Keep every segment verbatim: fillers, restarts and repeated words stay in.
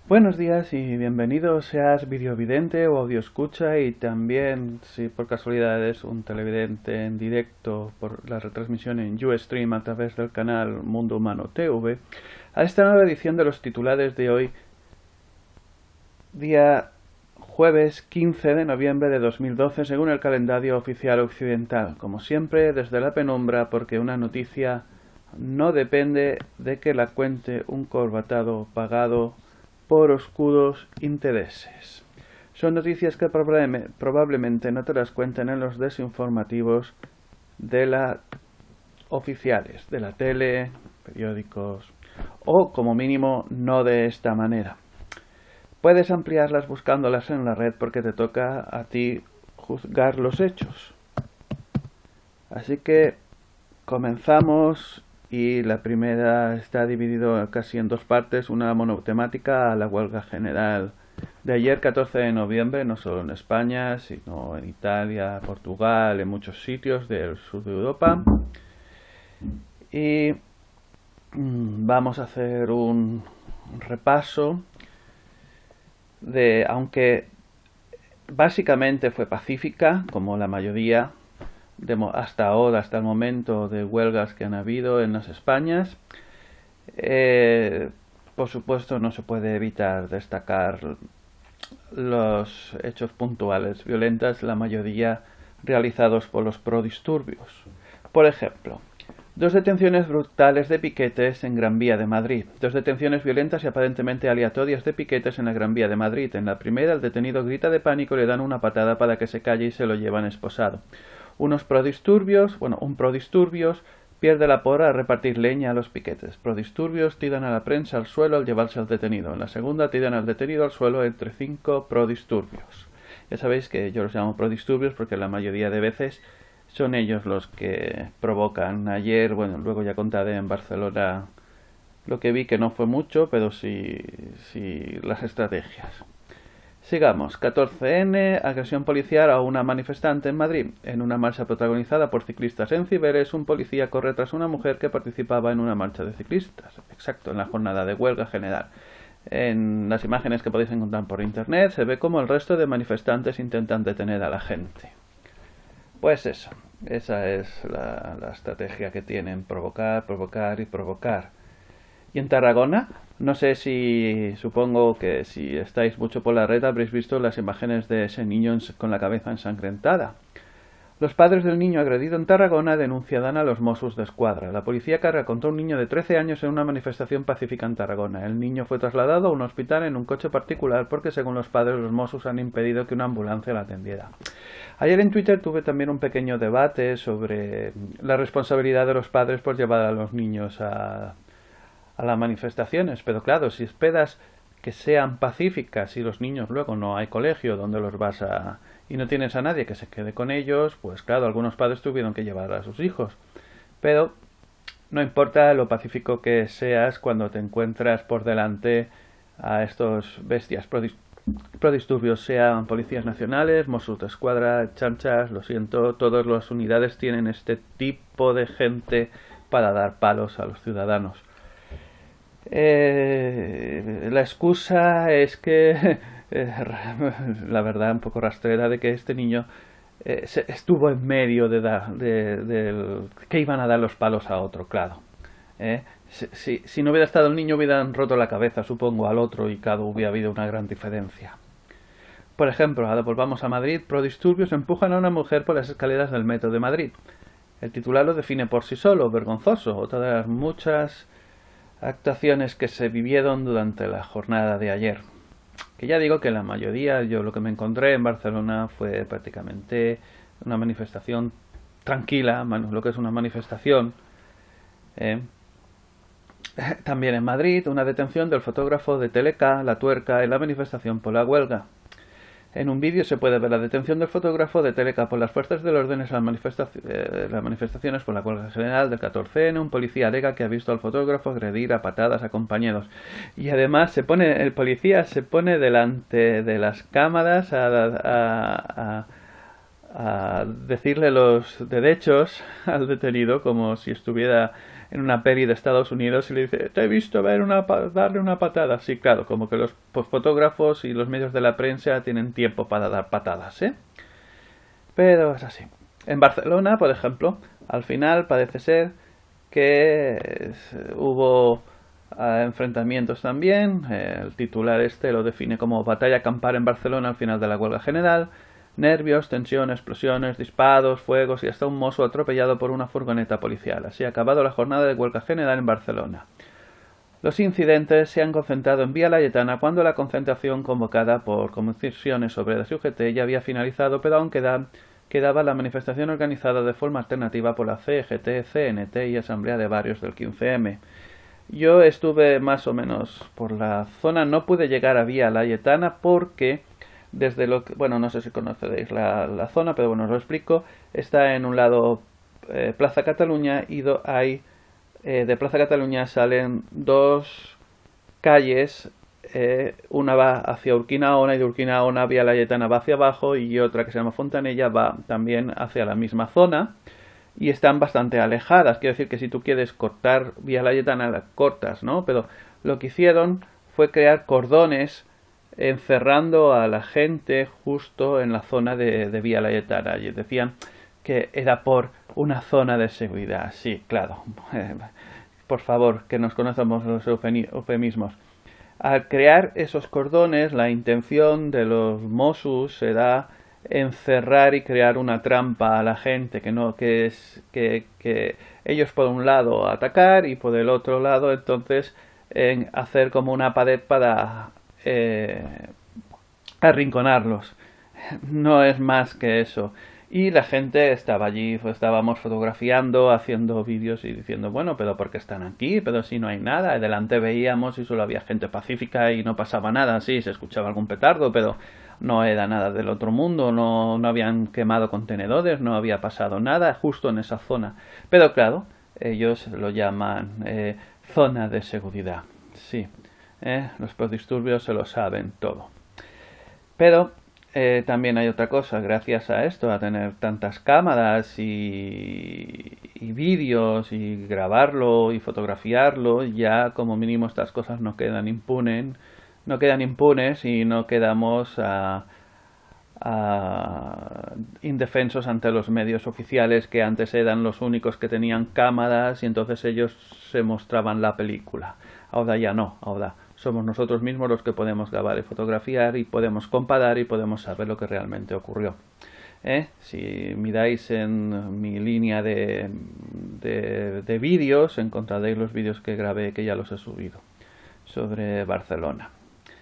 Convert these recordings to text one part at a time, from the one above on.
Buenos días y bienvenido, seas videovidente o audioescucha y también, si por casualidad eres un televidente en directo por la retransmisión en Ustream a través del canal Mundo Humano T V, a esta nueva edición de los titulares de hoy, día jueves quince de noviembre de dos mil doce, según el calendario oficial occidental. Como siempre, desde la penumbra, porque una noticia no depende de que la cuente un corbatado pagado por oscuros intereses. Son noticias que probablemente no te las cuenten en los desinformativos de la oficiales, de la tele, periódicos, o como mínimo no de esta manera. Puedes ampliarlas buscándolas en la red porque te toca a ti juzgar los hechos. Así que comenzamos. Y la primera está dividido casi en dos partes, una monotemática a la huelga general de ayer catorce de noviembre, no solo en España, sino en Italia, Portugal, en muchos sitios del sur de Europa. Y vamos a hacer un repaso de, aunque básicamente fue pacífica, como la mayoría De, hasta ahora, hasta el momento, de huelgas que han habido en las Españas. Eh, por supuesto, no se puede evitar destacar los hechos puntuales violentos, la mayoría realizados por los prodisturbios. Por ejemplo, dos detenciones brutales de piquetes en Gran Vía de Madrid. Dos detenciones violentas y aparentemente aleatorias de piquetes en la Gran Vía de Madrid. En la primera, el detenido grita de pánico y le dan una patada para que se calle y se lo llevan esposado. Unos prodisturbios, bueno, un prodisturbios pierde la porra a repartir leña a los piquetes. Prodisturbios tiran a la prensa al suelo al llevarse al detenido. En la segunda tiran al detenido al suelo entre cinco prodisturbios. Ya sabéis que yo los llamo prodisturbios porque la mayoría de veces son ellos los que provocan. Ayer, bueno, luego ya contaré en Barcelona lo que vi, que no fue mucho, pero sí, sí las estrategias. Sigamos. catorce ene, agresión policial a una manifestante en Madrid. En una marcha protagonizada por ciclistas en Ciberes, un policía corre tras una mujer que participaba en una marcha de ciclistas. Exacto, en la jornada de huelga general. En las imágenes que podéis encontrar por internet se ve como el resto de manifestantes intentan detener a la gente. Pues eso, esa es la, la estrategia que tienen, provocar, provocar y provocar. Y en Tarragona, no sé si, supongo que si estáis mucho por la red habréis visto las imágenes de ese niño con la cabeza ensangrentada. Los padres del niño agredido en Tarragona denunciarán a los Mossos d'Esquadra. La policía carga contra un niño de trece años en una manifestación pacífica en Tarragona. El niño fue trasladado a un hospital en un coche particular porque, según los padres, los Mossos han impedido que una ambulancia la atendiera. Ayer en Twitter tuve también un pequeño debate sobre la responsabilidad de los padres por llevar a los niños a a las manifestaciones, pero claro, si esperas que sean pacíficas y los niños luego no hay colegio donde los vas a y no tienes a nadie que se quede con ellos, pues claro, algunos padres tuvieron que llevar a sus hijos. Pero no importa lo pacífico que seas cuando te encuentras por delante a estos bestias prodisturbios, sean policías nacionales, Mossos d'Esquadra, chanchas, lo siento, todas las unidades tienen este tipo de gente para dar palos a los ciudadanos. Eh, la excusa es que, eh, la verdad un poco rastrera, de que este niño eh, se, estuvo en medio de, da, de, de que iban a dar los palos a otro, claro. Eh, si, si, si no hubiera estado el niño hubieran roto la cabeza, supongo, al otro y claro, hubiera habido una gran diferencia. Por ejemplo, ahora volvamos a Madrid. Prodisturbios empujan a una mujer por las escaleras del metro de Madrid. El titular lo define por sí solo, vergonzoso, otra de las muchas actuaciones que se vivieron durante la jornada de ayer. Que ya digo que la mayoría, yo lo que me encontré en Barcelona fue prácticamente una manifestación tranquila, lo que es una manifestación. Eh. También en Madrid, una detención del fotógrafo de Teleca, La Tuerca, en la manifestación por la huelga. En un vídeo se puede ver la detención del fotógrafo de Teleca por las fuerzas del orden en las, manifestaci eh, las manifestaciones por la huelga general del catorce ene. Un policía alega que ha visto al fotógrafo agredir a patadas a compañeros. Y además se pone, el policía se pone delante de las cámaras a, a, a, a decirle los derechos al detenido como si estuviera en una peli de Estados Unidos y le dice, te he visto ver una, darle una patada. Sí, claro, como que los pues, fotógrafos y los medios de la prensa tienen tiempo para dar patadas, ¿eh? Pero es así. En Barcelona, por ejemplo, al final parece ser que hubo uh, enfrentamientos también. Eh, el titular este lo define como batalla campal en Barcelona al final de la huelga general. Nervios, tensión, explosiones, disparos, fuegos y hasta un mozo atropellado por una furgoneta policial. Así ha acabado la jornada de huelga general en Barcelona. Los incidentes se han concentrado en Vía Laietana cuando la concentración convocada por Comisiones Obreras y U G T ya había finalizado, pero aún queda, quedaba la manifestación organizada de forma alternativa por la C G T, C N T y Asamblea de Barrios del quince eme. Yo estuve más o menos por la zona, no pude llegar a Vía Laietana porque desde lo que, bueno, no sé si conocéis la, la zona, pero bueno, os lo explico. Está en un lado eh, Plaza Cataluña y do, hay eh, de Plaza Cataluña salen dos calles, eh, una va hacia Urquinaona y de Urquinaona Vía Laietana va hacia abajo y otra que se llama Fontanella va también hacia la misma zona y están bastante alejadas. Quiero decir que si tú quieres cortar Vía Laietana la cortas, ¿no? Pero lo que hicieron fue crear cordones encerrando a la gente justo en la zona de, de Vía Laietana. Y decían que era por una zona de seguridad. Sí, claro. Por favor, que nos conozcamos los eufemismos. Al crear esos cordones, la intención de los Mossos era encerrar y crear una trampa a la gente, que no que es que, que ellos por un lado atacar y por el otro lado entonces en hacer como una pared para Eh, arrinconarlos. No es más que eso. Y la gente estaba allí, estábamos fotografiando, haciendo vídeos y diciendo, bueno, pero ¿por qué están aquí? Pero si no hay nada. Delante veíamos y solo había gente pacífica y no pasaba nada. Sí, se escuchaba algún petardo, pero no era nada del otro mundo. No, no habían quemado contenedores, no había pasado nada justo en esa zona. Pero claro, ellos lo llaman eh, zona de seguridad. Sí. Eh, los disturbios se lo saben todo. Pero eh, también hay otra cosa, gracias a esto, a tener tantas cámaras y, y vídeos y grabarlo y fotografiarlo, ya como mínimo estas cosas no quedan impunes, no quedan impunes y no quedamos a, a indefensos ante los medios oficiales que antes eran los únicos que tenían cámaras y entonces ellos se mostraban la película. Ahora ya no, ahora somos nosotros mismos los que podemos grabar y fotografiar y podemos comparar y podemos saber lo que realmente ocurrió. ¿Eh? Si miráis en mi línea de, de, de vídeos, encontraréis los vídeos que grabé, que ya los he subido, sobre Barcelona.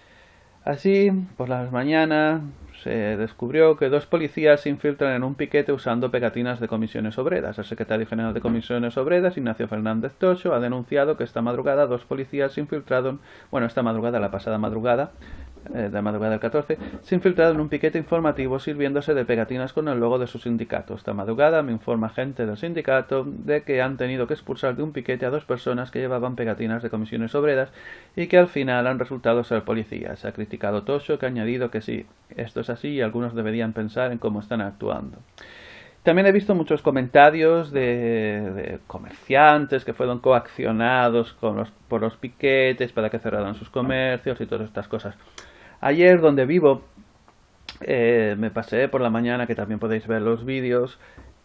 Así, por las mañanas, se descubrió que dos policías se infiltran en un piquete usando pegatinas de Comisiones Obreras. El secretario general de Comisiones Obreras, Ignacio Fernández Tocho, ha denunciado que esta madrugada dos policías se infiltraron, bueno, esta madrugada, la pasada madrugada, eh, de madrugada del catorce, se infiltraron en un piquete informativo sirviéndose de pegatinas con el logo de su sindicato. Esta madrugada me informa gente del sindicato de que han tenido que expulsar de un piquete a dos personas que llevaban pegatinas de Comisiones Obreras y que al final han resultado ser policías. Ha criticado Tocho, que ha añadido que sí, esto es así y algunos deberían pensar en cómo están actuando. También he visto muchos comentarios de, de comerciantes que fueron coaccionados con los, por los piquetes para que cerraran sus comercios y todas estas cosas. Ayer, donde vivo, eh, me pasé por la mañana, que también podéis ver los vídeos,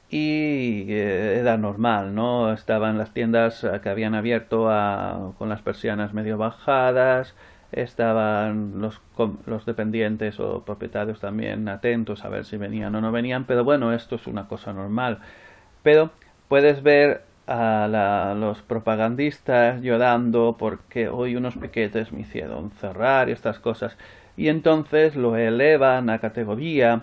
y eh, era normal, ¿no? Estaban las tiendas que habían abierto a, con las persianas medio bajadas, estaban los, los dependientes o propietarios también atentos a ver si venían o no venían, pero bueno, esto es una cosa normal. Pero puedes ver a la, los propagandistas llorando porque hoy unos piquetes me hicieron cerrar y estas cosas, y entonces lo elevan a categoría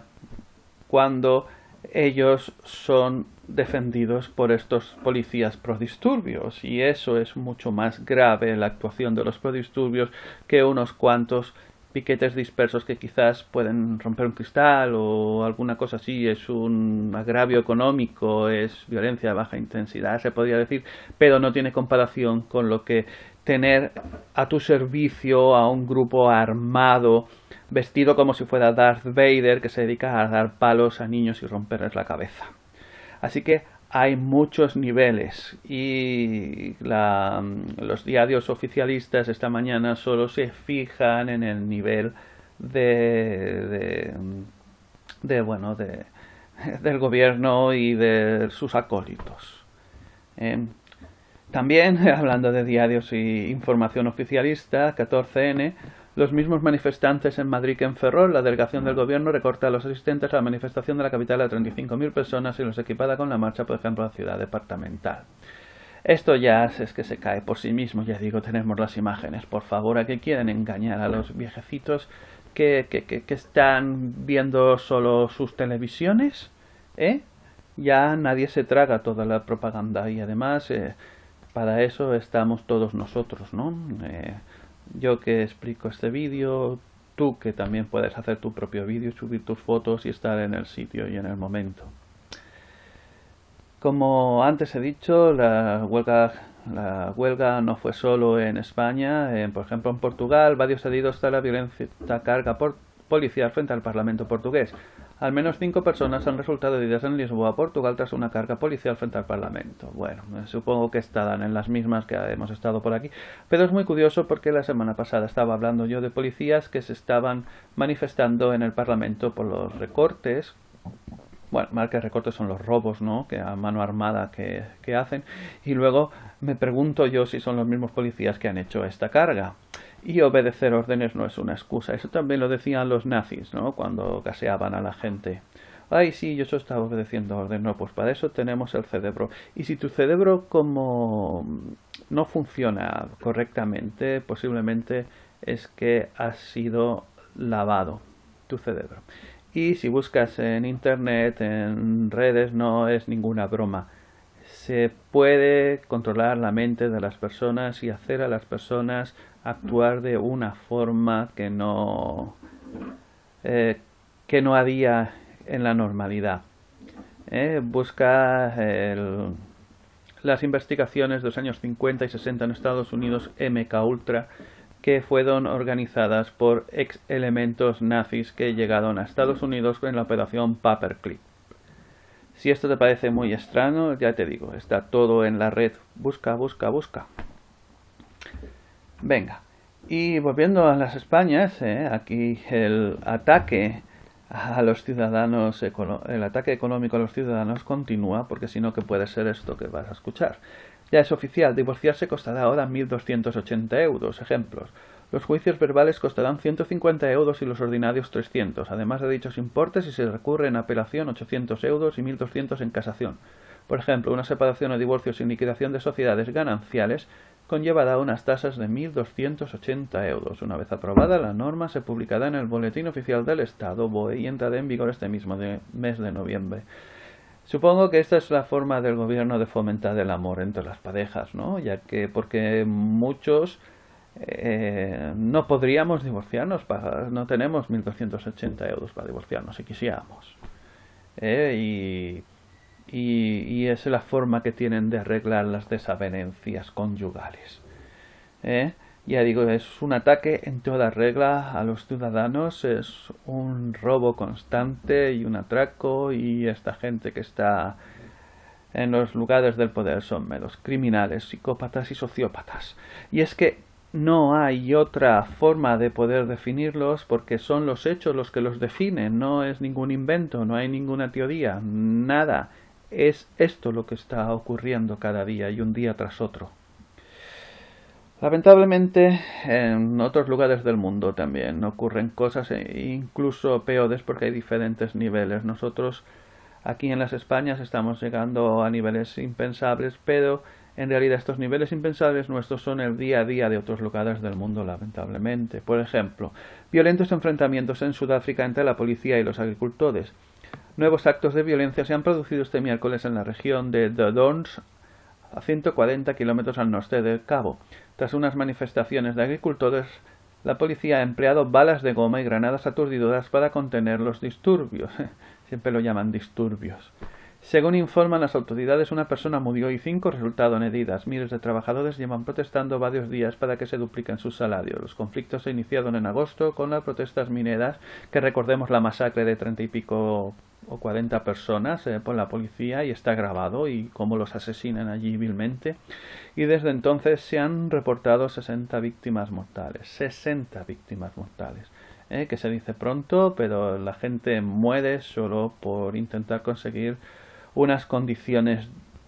cuando ellos son defendidos por estos policías prodisturbios, y eso es mucho más grave, la actuación de los prodisturbios, que unos cuantos piquetes dispersos que quizás pueden romper un cristal o alguna cosa así. Es un agravio económico, es violencia de baja intensidad, se podría decir, pero no tiene comparación con lo que tener a tu servicio a un grupo armado vestido como si fuera Darth Vader, que se dedica a dar palos a niños y romperles la cabeza. Así que hay muchos niveles y la, los diarios oficialistas esta mañana solo se fijan en el nivel de, de, de bueno de, del gobierno y de sus acólitos. Eh, también, hablando de diarios y información oficialista, catorce ene, los mismos manifestantes en Madrid que en Ferrol, la delegación del gobierno recorta a los asistentes a la manifestación de la capital a treinta y cinco mil personas y los equipada con la marcha, por ejemplo, a la ciudad departamental. Esto ya es que se cae por sí mismo, ya digo, tenemos las imágenes. Por favor, ¿a qué quieren engañar a los viejecitos que, que, que, que están viendo solo sus televisiones? ¿Eh? Ya nadie se traga toda la propaganda y además eh, para eso estamos todos nosotros, ¿no? Eh, Yo que explico este vídeo, tú que también puedes hacer tu propio vídeo, subir tus fotos y estar en el sitio y en el momento. Como antes he dicho, la huelga, la huelga no fue solo en España. Eh, por ejemplo, en Portugal, varios heridos de la violenta carga por policial frente al Parlamento portugués. Al menos cinco personas han resultado heridas en Lisboa, Portugal, tras una carga policial frente al Parlamento. Bueno, supongo que estarán en las mismas que hemos estado por aquí. Pero es muy curioso porque la semana pasada estaba hablando yo de policías que se estaban manifestando en el Parlamento por los recortes. Bueno, más que recortes son los robos, ¿no? Que a mano armada que, que hacen. Y luego me pregunto yo si son los mismos policías que han hecho esta carga. Y obedecer órdenes no es una excusa. Eso también lo decían los nazis, ¿no? Cuando gaseaban a la gente. Ay, sí, yo solo estaba obedeciendo órdenes. No, pues para eso tenemos el cerebro. Y si tu cerebro como no funciona correctamente, posiblemente es que has sido lavado tu cerebro. Y si buscas en internet, en redes, no es ninguna broma. Se puede controlar la mente de las personas y hacer a las personas actuar de una forma que no eh, que no haría en la normalidad. Eh, busca el, las investigaciones de los años cincuenta y sesenta en Estados Unidos, eme ka Ultra, que fueron organizadas por ex elementos nazis que llegaron a Estados Unidos en la operación Paperclip. Si esto te parece muy extraño, ya te digo, está todo en la red. Busca, busca, busca. Venga, y volviendo a las Españas, eh, aquí el ataque a los ciudadanos, el ataque económico a los ciudadanos continúa, porque si no, ¿qué puede ser esto que vas a escuchar? Ya es oficial, divorciarse costará ahora mil doscientos ochenta euros. Ejemplos. Los juicios verbales costarán ciento cincuenta euros y los ordinarios trescientos. Además de dichos importes, si se recurre en apelación, ochocientos euros y mil doscientos en casación. Por ejemplo, una separación o divorcio sin liquidación de sociedades gananciales conllevará unas tasas de mil doscientos ochenta euros. Una vez aprobada, la norma se publicará en el Boletín Oficial del Estado, B O E, y entrará en vigor este mismo de, mes de noviembre. Supongo que esta es la forma del gobierno de fomentar el amor entre las parejas, ¿no? Ya que porque muchos eh, no podríamos divorciarnos, para, no tenemos mil doscientos ochenta euros para divorciarnos si quisiéramos. Eh, y, y, y es la forma que tienen de arreglar las desavenencias conyugales. Eh, Ya digo, es un ataque en toda regla a los ciudadanos, es un robo constante y un atraco, y esta gente que está en los lugares del poder son meros criminales, psicópatas y sociópatas. Y es que no hay otra forma de poder definirlos, porque son los hechos los que los definen, no es ningún invento, no hay ninguna teoría, nada. Es esto lo que está ocurriendo cada día y un día tras otro. Lamentablemente, en otros lugares del mundo también ocurren cosas incluso peores, porque hay diferentes niveles. Nosotros aquí en las Españas estamos llegando a niveles impensables, pero en realidad estos niveles impensables nuestros son el día a día de otros lugares del mundo, lamentablemente. Por ejemplo, violentos enfrentamientos en Sudáfrica entre la policía y los agricultores. Nuevos actos de violencia se han producido este miércoles en la región de The Downs, a ciento cuarenta kilómetros al norte del Cabo. Tras unas manifestaciones de agricultores, la policía ha empleado balas de goma y granadas aturdidoras para contener los disturbios. Siempre lo llaman disturbios. Según informan las autoridades, una persona murió y cinco resultaron heridas. Miles de trabajadores llevan protestando varios días para que se dupliquen sus salarios. Los conflictos se iniciaron en agosto con las protestas mineras, que recordemos la masacre de treinta y pico o cuarenta personas eh, por la policía y está grabado y cómo los asesinan allí vilmente. Y desde entonces se han reportado sesenta víctimas mortales. sesenta víctimas mortales. Eh, que se dice pronto, pero la gente muere solo por intentar conseguir unas condiciones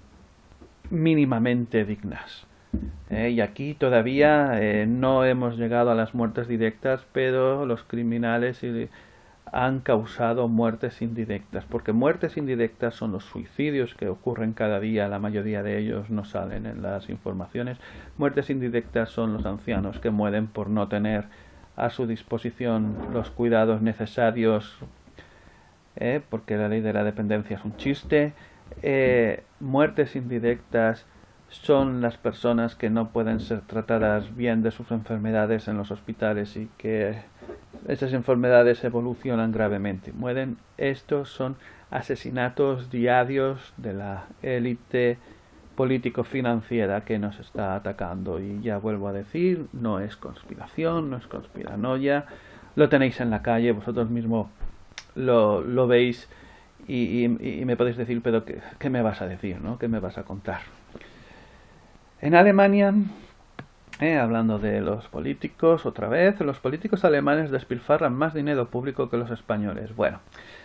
mínimamente dignas. Eh, y aquí todavía eh, no hemos llegado a las muertes directas, pero los criminales eh, han causado muertes indirectas, porque muertes indirectas son los suicidios que ocurren cada día, la mayoría de ellos no salen en las informaciones. Muertes indirectas son los ancianos que mueren por no tener a su disposición los cuidados necesarios, eh, porque la ley de la dependencia es un chiste. Eh, muertes indirectas son las personas que no pueden ser tratadas bien de sus enfermedades en los hospitales y que esas enfermedades evolucionan gravemente. Mueren. Estos son asesinatos diarios de la élite político-financiera que nos está atacando. Y ya vuelvo a decir, no es conspiración, no es conspiranoia. Lo tenéis en la calle, vosotros mismos lo, lo veis y, y, y me podéis decir, pero ¿qué, qué me vas a decir, ¿no? ¿Qué me vas a contar? En Alemania, eh, hablando de los políticos, otra vez, los políticos alemanes despilfarran más dinero público que los españoles. Bueno,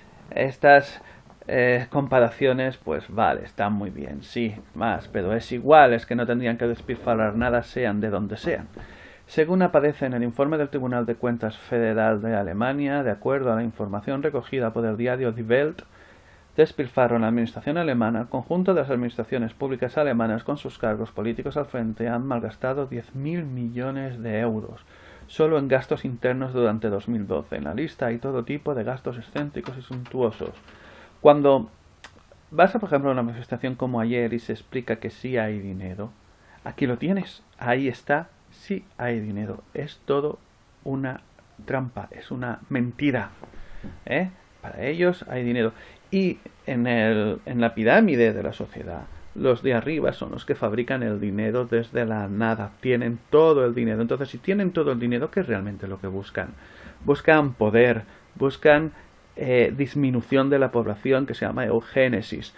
estas eh, comparaciones, pues vale, están muy bien, sí, más, pero es igual, es que no tendrían que despilfarrar nada, sean de donde sean. Según aparece en el informe del Tribunal de Cuentas Federal de Alemania, de acuerdo a la información recogida por el diario Die Welt, despilfarro en la administración alemana, el conjunto de las administraciones públicas alemanas con sus cargos políticos al frente han malgastado diez mil millones de euros solo en gastos internos durante dos mil doce. En la lista hay todo tipo de gastos excéntricos y suntuosos. Cuando vas a, por ejemplo, a una manifestación como ayer y se explica que sí hay dinero, aquí lo tienes, ahí está, sí hay dinero. Es todo una trampa, es una mentira, ¿eh? Para ellos hay dinero. Y en, el, en la pirámide de la sociedad, los de arriba son los que fabrican el dinero desde la nada. Tienen todo el dinero. Entonces, si tienen todo el dinero, ¿qué es realmente lo que buscan? Buscan poder, buscan eh, disminución de la población, que se llama eugénesis.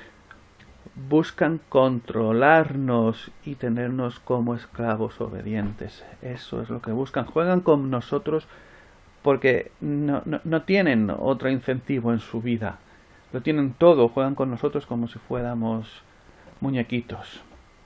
Buscan controlarnos y tenernos como esclavos obedientes. Eso es lo que buscan. Juegan con nosotros porque no, no, no tienen otro incentivo en su vida. Lo tienen todo, juegan con nosotros como si fuéramos muñequitos.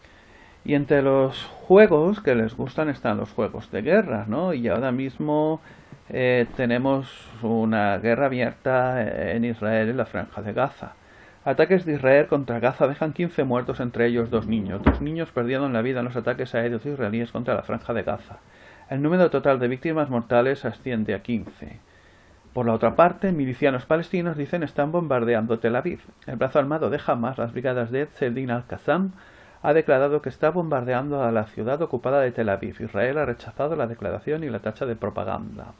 Y entre los juegos que les gustan están los juegos de guerra, ¿no? Y ahora mismo eh, tenemos una guerra abierta en Israel en la Franja de Gaza. Ataques de Israel contra Gaza dejan quince muertos, entre ellos dos niños. Dos niños perdieron la vida en los ataques aéreos israelíes contra la Franja de Gaza. El número total de víctimas mortales asciende a quince. Por la otra parte, milicianos palestinos dicen están bombardeando Tel Aviv. El brazo armado de Hamas, las brigadas de Ezzedin al-Qassam, ha declarado que está bombardeando a la ciudad ocupada de Tel Aviv. Israel ha rechazado la declaración y la tacha de propaganda.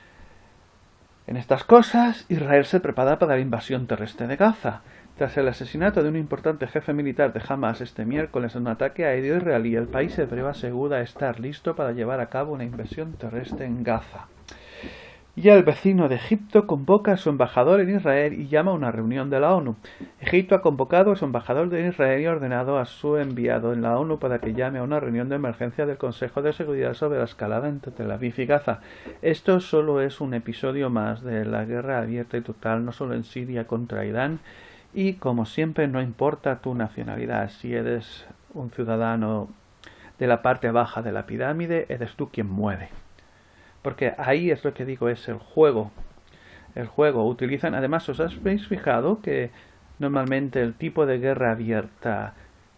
En estas cosas, Israel se prepara para la invasión terrestre de Gaza. Tras el asesinato de un importante jefe militar de Hamas este miércoles en un ataque aéreo israelí, el país hebreo asegura estar listo para llevar a cabo una invasión terrestre en Gaza. Y el vecino de Egipto convoca a su embajador en Israel y llama a una reunión de la ONU. Egipto ha convocado a su embajador de Israel y ha ordenado a su enviado en la ONU para que llame a una reunión de emergencia del Consejo de Seguridad sobre la escalada entre Tel Aviv y Gaza. Esto solo es un episodio más de la guerra abierta y total, no solo en Siria contra Irán, y como siempre no importa tu nacionalidad, si eres un ciudadano de la parte baja de la pirámide, eres tú quien muere. Porque ahí es lo que digo, es el juego. El juego. Utilizan, además, ¿os habéis fijado que normalmente el tipo de guerra abierta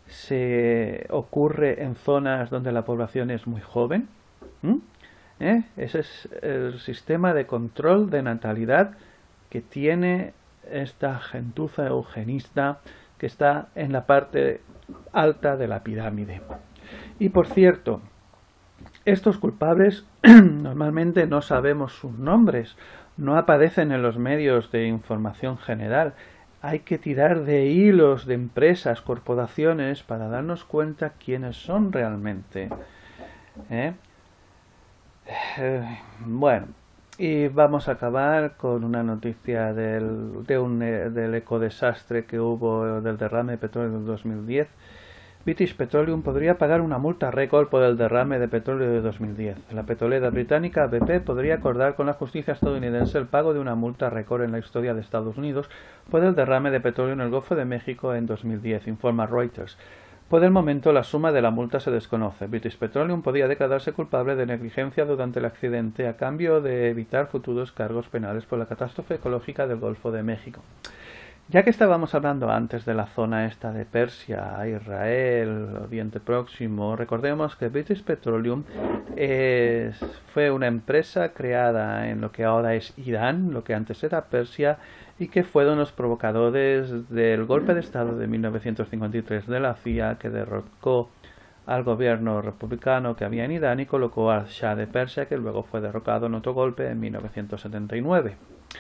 se ocurre en zonas donde la población es muy joven? ¿Mm? ¿Eh? Ese es el sistema de control de natalidad que tiene esta gentuza eugenista que está en la parte alta de la pirámide. Y por cierto, estos culpables normalmente no sabemos sus nombres, no aparecen en los medios de información general. Hay que tirar de hilos de empresas, corporaciones, para darnos cuenta quiénes son realmente. ¿Eh? Eh, bueno, Y vamos a acabar con una noticia del, de un, del ecodesastre que hubo del derrame de petróleo del dos mil diez. British Petroleum podría pagar una multa récord por el derrame de petróleo de dos mil diez. La petrolera británica B P podría acordar con la justicia estadounidense el pago de una multa récord en la historia de Estados Unidos por el derrame de petróleo en el Golfo de México en dos mil diez, informa Reuters. Por el momento, la suma de la multa se desconoce. British Petroleum podría declararse culpable de negligencia durante el accidente a cambio de evitar futuros cargos penales por la catástrofe ecológica del Golfo de México. Ya que estábamos hablando antes de la zona esta de Persia, Israel, Oriente Próximo, recordemos que British Petroleum es, fue una empresa creada en lo que ahora es Irán, lo que antes era Persia, y que fueron los provocadores del golpe de Estado de mil novecientos cincuenta y tres de la C I A, que derrocó al gobierno republicano que había en Irán y colocó al Shah de Persia, que luego fue derrocado en otro golpe en mil novecientos setenta y nueve.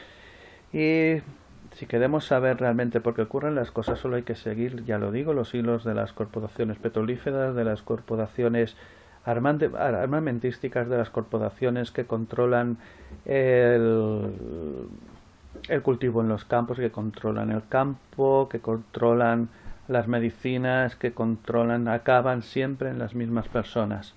Y si queremos saber realmente por qué ocurren las cosas, solo hay que seguir, ya lo digo, los hilos de las corporaciones petrolíferas, de las corporaciones armamentísticas, de las corporaciones que controlan el, el cultivo en los campos, que controlan el campo, que controlan las medicinas, que controlan, acaban siempre en las mismas personas.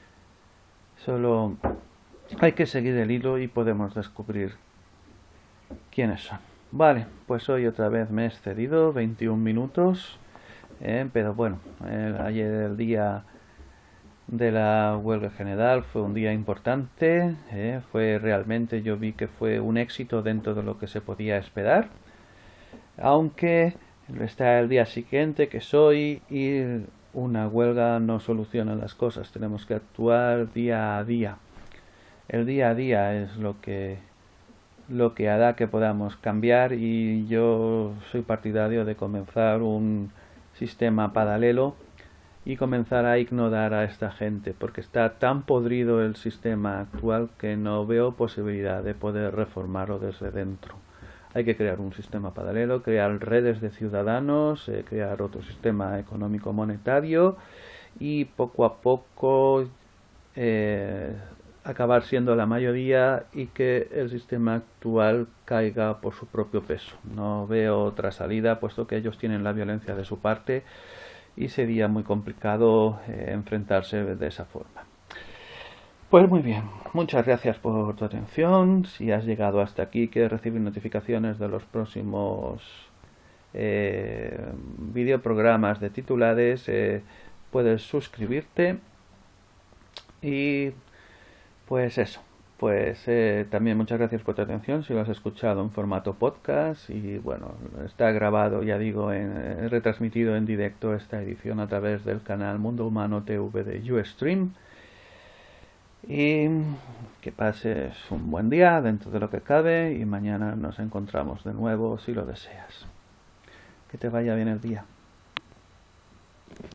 Solo hay que seguir el hilo y podemos descubrir quiénes son. Vale, pues hoy otra vez me he excedido, veintiún minutos, eh, pero bueno, eh, ayer el día de la huelga general fue un día importante, eh, fue realmente, yo vi que fue un éxito dentro de lo que se podía esperar, aunque está el día siguiente que soy y una huelga no soluciona las cosas, tenemos que actuar día a día. El día a día es lo que lo que hará que podamos cambiar, y yo soy partidario de comenzar un sistema paralelo y comenzar a ignorar a esta gente, porque está tan podrido el sistema actual que no veo posibilidad de poder reformarlo desde dentro. Hay que crear un sistema paralelo, crear redes de ciudadanos, eh, crear otro sistema económico monetario y poco a poco eh, acabar siendo la mayoría y que el sistema actual caiga por su propio peso. No veo otra salida, puesto que ellos tienen la violencia de su parte y sería muy complicado eh, enfrentarse de esa forma. Pues muy bien, muchas gracias por tu atención. Si has llegado hasta aquí y quieres recibir notificaciones de los próximos eh, videoprogramas de titulares, eh, puedes suscribirte. Y pues eso, pues eh, también muchas gracias por tu atención si lo has escuchado en formato podcast, y bueno, está grabado, ya digo, en, eh, retransmitido en directo esta edición a través del canal Mundo Humano T V de Ustream. Y que pases un buen día dentro de lo que cabe, y mañana nos encontramos de nuevo si lo deseas. Que te vaya bien el día.